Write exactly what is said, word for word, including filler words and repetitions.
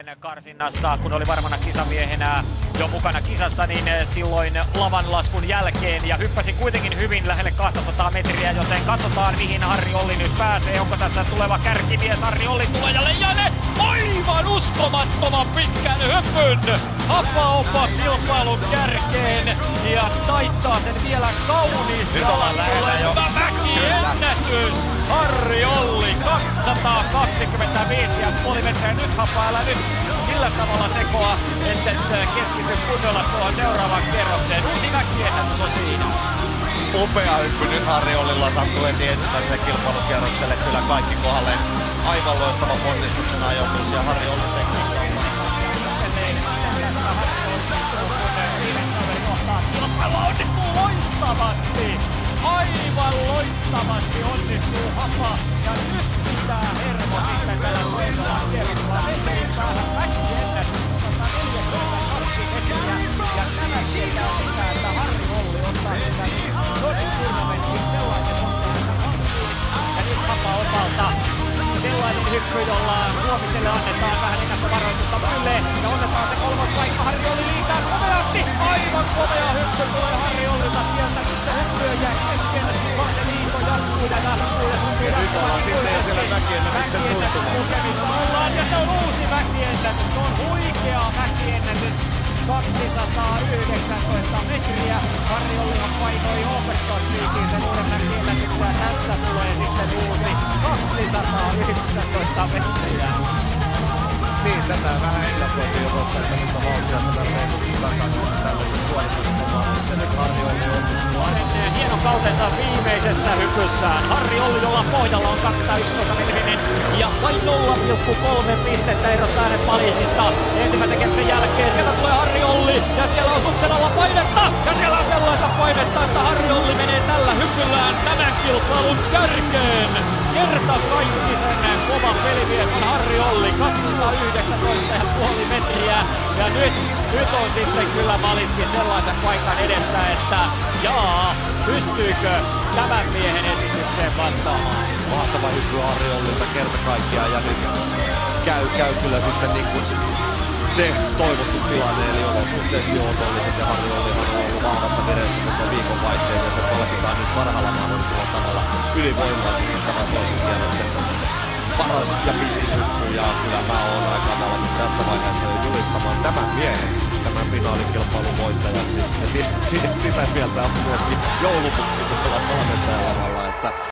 karsinnassa, kun oli varmana kisamiehenä jo mukana kisassa, niin silloin lavanlaskun jälkeen ja hyppäsi kuitenkin hyvin lähelle kaksisataa metriä, joten katsotaan mihin Harri Olli nyt pääsee. Onko tässä tuleva kärkimies? Harri Olli tulee ja Leijanen aivan uskomattoman pitkän hypyn hapaopa kilpailun kärkeen ja taittaa sen vielä kauniisti. Nyt ollaan lähellä jo. Mäkiennätys! Harri Olli kaksisataakaksikymmentäviisi pilkku viisi metriä. Nyt hapailla nyt sillä tavalla tekoa, että keskity kunnolla tuohon seuraavaan kerrokseen. Uusi mäkiennätys on siinä. Upea hyppy nyt Harri Ollilla sattuetti ensimmäiselle kilpailukierrokselle. Kyllä kaikki kohdalle. Aivan loistava ponnistuksen ajoitus ja Harri Olli tekniikka. Kilpailu onnistuu loistavasti! Aivan loistavasti onnistuu Hapa ja nyt pitää Hermo sitten tällä toisella kierroksella. Metrin päähän mäkiennätys sata neljäkymmentäkaksi metriä ja tämä tietää sitä, että Harri Olli ottaa sitä Nordic-turnamentin sellaisen otteen hankkiin ja nyt Hapa osalta sellainen hyppy, jolla Huomiselle annetaan vähän ennakkovaroitusta muille ja otetaan se kolmas paikka. Harri Olli liitää komeasti. Aivan komea hyppy tulee Harri Ollilta sieltä. Nyt se hyppy jää kesken, vaan se liito jatkuu ja jatkuu ja jatkuu. Ja nyt ollaan sitten siellä mäkiennätyksen tuntumassa. Ollaan ja se on uusi mäkiennätys. Se on huikea mäkiennätys. kaksisataayhdeksäntoista metriä. Harri Ollihan painoi Oberstdorfiin sen uuden mäkiennätyksen ja tästä tulee sitten uusi kaksisataayhdeksäntoista metriä. Niin, tätä vähän ennakoitiin jo tuossa, että nyt on vauhtia tätä reissuun takaisin tällaisen suoritustamaan. Sitten Harri Olli onnistuu. Hänen hieno kautensa viimeisessä hypyssään. Harri Olli, jolla pohjalla on kaksisataayksitoista metrinen ja vain nolla pilkku kolme pistettä erottaa hänet Pariisista. Ensimmäisen kierroksen jälkeen sieltä tulee Harri Olli ja siellä on suksen alla painetta ja siellä on sellaista painetta, että Harri Olli menee tällä hypyllään tämän kilpailun kärkeen. Kertakaikkisen kova pelimies on Harri Olli, kaksisataayhdeksäntoista pilkku viisi metriä ja nyt, nyt on sitten kyllä Maliski sellaisen paikan edessä, että jaa, pystyykö tämän miehen esitykseen vastaamaan? Mahtava hyppy Harri Ollilta kerta kaikkiaan ja nyt käy, käy kyllä sitten niin kuin se toivottu tilanne, eli olosuhteet juotolliset ja Harri Ollihan on ollut vahvassa vireessä koko viikonvaihteen ja se palkitaan nyt parhaalla mahdollisella tavalla ylivoimaisesti tämän toisen kierroksen paras ja pisin hyppy ja kyllä mä oon aika valmis tässä vaiheessa jo julistamaan tämän miehen tämän finaalikilpailun voittajaksi ja si, si, sitä mieltä on myöskin joulupukki tuolla valmentajalavalla, että